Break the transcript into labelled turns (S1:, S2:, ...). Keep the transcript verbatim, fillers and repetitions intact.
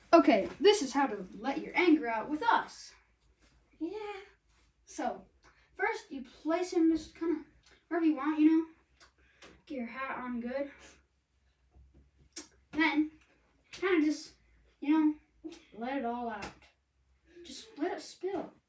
S1: Okay, this is how to let your anger out with us.
S2: Yeah.
S1: So, first you place him just kind of wherever you want, you know. Get your hat on good. Then, kind of just, you know, let it all out. Just let it spill.